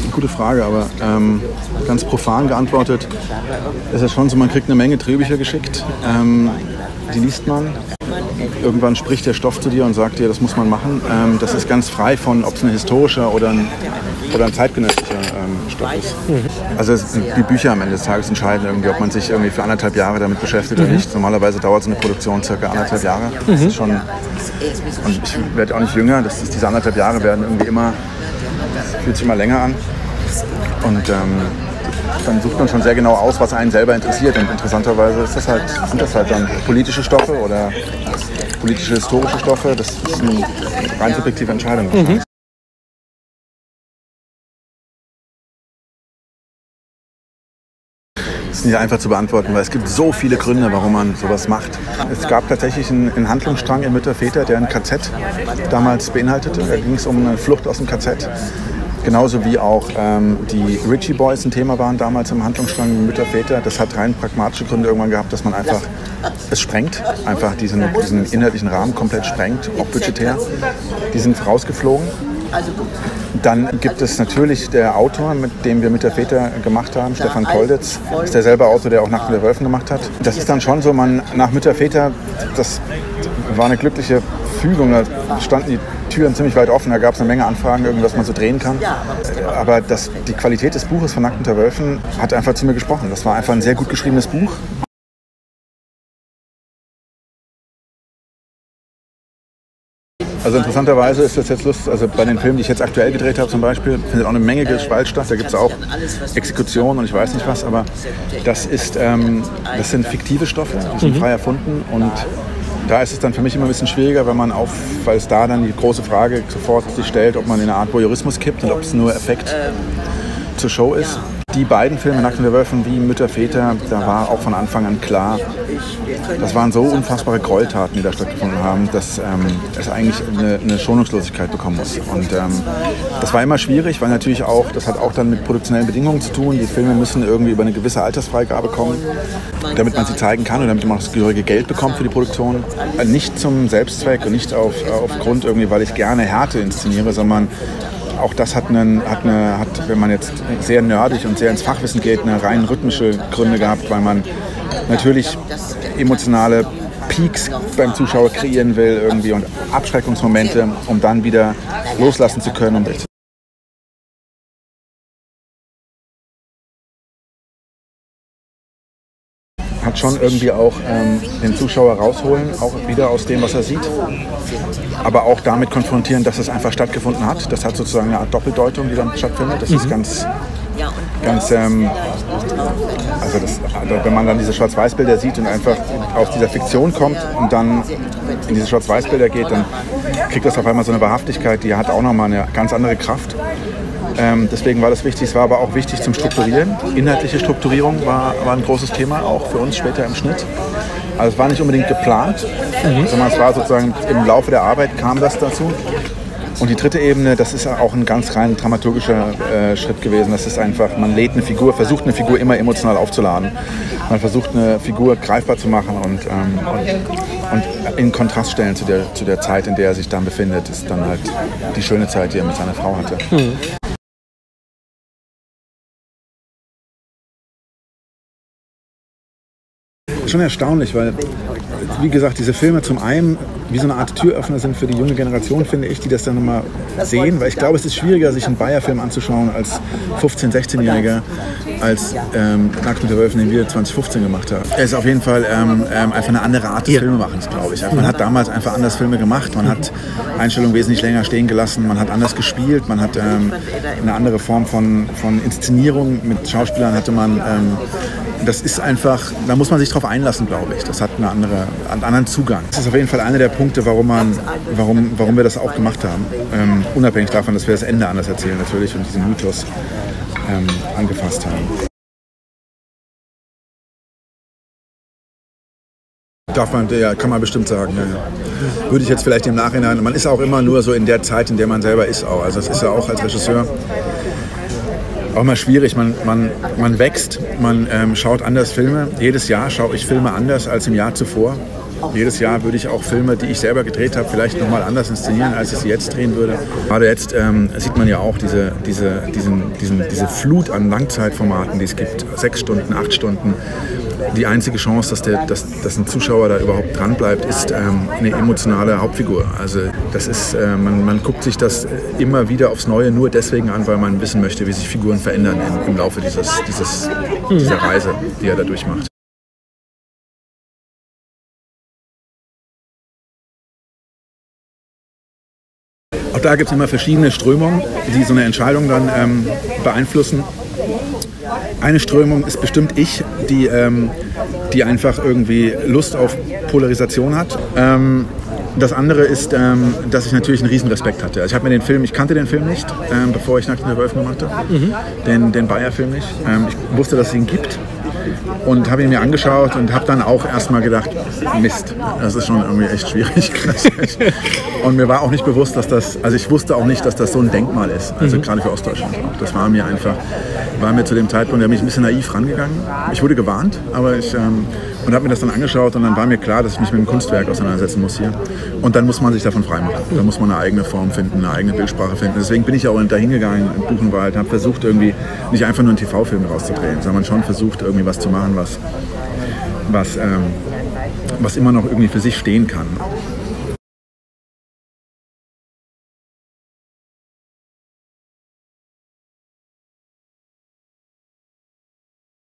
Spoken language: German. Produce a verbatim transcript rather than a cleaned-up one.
Gute Frage, aber ähm, ganz profan geantwortet ist es schon so, man kriegt eine Menge Drehbücher geschickt, ähm, die liest man. Irgendwann spricht der Stoff zu dir und sagt dir, das muss man machen. Ähm, das ist ganz frei von, ob es ein historischer oder ein, oder ein zeitgenössischer ähm, Stoff ist. Mhm. Also es, die Bücher am Ende des Tages entscheiden irgendwie, ob man sich irgendwie für anderthalb Jahre damit beschäftigt mhm. oder nicht. Normalerweise dauert so eine Produktion circa anderthalb Jahre. Das mhm. ist schon, und ich werde auch nicht jünger, das ist, diese anderthalb Jahre werden irgendwie immer, fühlt sich immer länger an. Und ähm, dann sucht man schon sehr genau aus, was einen selber interessiert. Und interessanterweise ist das halt, sind das halt dann politische Stoffe oder politische, historische Stoffe. Das ist eine rein subjektive Entscheidung. Mhm. Das ist nicht einfach zu beantworten, weil es gibt so viele Gründe, warum man sowas macht. Es gab tatsächlich einen, einen Handlungsstrang in Mütter, Väter, der ein K Z damals beinhaltete. Da ging es um eine Flucht aus dem K Z. Genauso wie auch ähm, die Ritchie Boys ein Thema waren damals im Handlungsstrang Mütter, Väter. Das hat rein pragmatische Gründe irgendwann gehabt, dass man einfach es sprengt, einfach diesen, diesen inhaltlichen Rahmen komplett sprengt, auch budgetär. Die sind rausgeflogen. Dann gibt es natürlich der Autor, mit dem wir Mütter, Väter gemacht haben, Stefan Kolditz, ist derselbe Autor, der auch Nacht mit der Wölfen gemacht hat. Das ist dann schon so, man nach Mütter, Väter, das war eine glückliche Fügung, da standen die Türen ziemlich weit offen, da gab es eine Menge Anfragen, irgendwas man so drehen kann. Aber das, die Qualität des Buches von Nackt mit der Wölfen hat einfach zu mir gesprochen. Das war einfach ein sehr gut geschriebenes Buch. Also interessanterweise ist das jetzt lustig, also bei den Filmen, die ich jetzt aktuell gedreht habe zum Beispiel, findet auch eine Menge Gewalt statt, da gibt es auch Exekutionen und ich weiß nicht was, aber das, ist, ähm, das sind fiktive Stoffe, die sind mhm. frei erfunden und da ist es dann für mich immer ein bisschen schwieriger, weil man auf, weil es da dann die große Frage sofort sich stellt, ob man in eine Art Voyeurismus kippt und ob es nur Effekt zur Show ist. Die beiden Filme, Nackt mit der Wölfen wie Mütter, Väter, da war auch von Anfang an klar, das waren so unfassbare Gräueltaten, die da stattgefunden haben, dass ähm, es eigentlich eine, eine Schonungslosigkeit bekommen muss. Und ähm, das war immer schwierig, weil natürlich auch, das hat auch dann mit produktionellen Bedingungen zu tun. Die Filme müssen irgendwie über eine gewisse Altersfreigabe kommen, damit man sie zeigen kann und damit man auch das gehörige Geld bekommt für die Produktion. Nicht zum Selbstzweck und nicht auf, aufgrund irgendwie, weil ich gerne Härte inszeniere, sondern auch das hat, einen, hat, eine, hat, wenn man jetzt sehr nerdig und sehr ins Fachwissen geht, eine rein rhythmische Gründe gehabt, weil man natürlich emotionale Peaks beim Zuschauer kreieren will irgendwie und Abschreckungsmomente, um dann wieder loslassen zu können. Und hat schon irgendwie auch ähm, den Zuschauer rausholen, auch wieder aus dem, was er sieht, aber auch damit konfrontieren, dass es einfach stattgefunden hat. Das hat sozusagen eine Art Doppeldeutung, die dann stattfindet. Das mhm. ist ganz, ganz, ähm, also, das, also wenn man dann diese Schwarz-Weiß-Bilder sieht und einfach aus dieser Fiktion kommt und dann in diese Schwarz-Weiß-Bilder geht, dann kriegt das auf einmal so eine Wahrhaftigkeit, die hat auch nochmal eine ganz andere Kraft. Ähm, deswegen war das wichtig. Es war aber auch wichtig zum Strukturieren. Inhaltliche Strukturierung war, war ein großes Thema, auch für uns später im Schnitt. Also es war nicht unbedingt geplant, mhm. sondern es war sozusagen im Laufe der Arbeit kam das dazu. Und die dritte Ebene, das ist auch ein ganz rein dramaturgischer äh, Schritt gewesen. Das ist einfach, man lädt eine Figur, versucht eine Figur immer emotional aufzuladen. Man versucht eine Figur greifbar zu machen und, ähm, und, und in Kontrast stellen zu der, zu der Zeit, in der er sich dann befindet. Das ist dann halt die schöne Zeit, die er mit seiner Frau hatte. Mhm. Schon erstaunlich, weil, wie gesagt, diese Filme zum einen wie so eine Art Türöffner sind für die junge Generation, finde ich, die das dann nochmal sehen, weil ich glaube, es ist schwieriger, sich einen Bayer-Film anzuschauen als fünfzehn-, sechzehnjähriger, als ähm, Nackt mit der Wölfen, den wir zwanzig fünfzehn gemacht haben. Er ist auf jeden Fall ähm, ähm, einfach eine andere Art des ja. Filmemachens, glaube ich. Man hat damals einfach anders Filme gemacht, man hat Einstellungen wesentlich länger stehen gelassen, man hat anders gespielt, man hat ähm, eine andere Form von, von Inszenierung mit Schauspielern hatte man. Ähm, das ist einfach, da muss man sich drauf einlassen, glaube ich. Das hat eine andere, einen anderen Zugang. Das ist auf jeden Fall einer der Punkte, warum, man, warum, warum wir das auch gemacht haben. Ähm, unabhängig davon, dass wir das Ende anders erzählen natürlich und diesen Mythos ähm, angefasst haben. Darf man, ja, kann man bestimmt sagen. Ja, ja. Würde ich jetzt vielleicht im Nachhinein, man ist auch immer nur so in der Zeit, in der man selber ist auch. Also das ist ja auch als Regisseur auch mal schwierig. Man, man, man wächst, man ähm, schaut anders Filme. Jedes Jahr schaue ich Filme anders als im Jahr zuvor. Jedes Jahr würde ich auch Filme, die ich selber gedreht habe, vielleicht nochmal anders inszenieren, als ich sie jetzt drehen würde. Gerade jetzt ähm, sieht man ja auch diese, diese, diesen, diesen, diese Flut an Langzeitformaten, die es gibt. Sechs Stunden, acht Stunden. Die einzige Chance, dass, der, dass, dass ein Zuschauer da überhaupt dranbleibt, ist ähm, eine emotionale Hauptfigur. Also das ist, äh, man, man guckt sich das immer wieder aufs Neue nur deswegen an, weil man wissen möchte, wie sich Figuren verändern in, im Laufe dieses, dieses, dieser Reise, die er da durchmacht. Auch da gibt es immer verschiedene Strömungen, die so eine Entscheidung dann ähm, beeinflussen. Eine Strömung ist bestimmt ich, die, ähm, die einfach irgendwie Lust auf Polarisation hat. Ähm, das andere ist, ähm, dass ich natürlich einen riesen Respekt hatte. Also ich habe mir den Film, ich kannte den Film nicht, ähm, bevor ich Nackt in der Veröffentlichung machte, mhm. den, den Bayer-Film nicht. Ähm, ich wusste, dass es ihn gibt. Und habe ihn mir angeschaut und habe dann auch erstmal gedacht, Mist, das ist schon irgendwie echt schwierig. Und mir war auch nicht bewusst, dass das, also ich wusste auch nicht, dass das so ein Denkmal ist, also mhm. gerade für Ostdeutschland. Das war mir einfach, war mir zu dem Zeitpunkt, da bin ich ein bisschen naiv rangegangen. Ich wurde gewarnt, aber ich, ähm, und habe mir das dann angeschaut und dann war mir klar, dass ich mich mit dem Kunstwerk auseinandersetzen muss hier. Und dann muss man sich davon freimachen. Da muss man eine eigene Form finden, eine eigene Bildsprache finden. Deswegen bin ich auch dahin gegangen in Buchenwald und habe versucht, irgendwie nicht einfach nur einen T V-Film rauszudrehen, sondern schon versucht, irgendwie was zu machen, was, was, ähm, was immer noch irgendwie für sich stehen kann.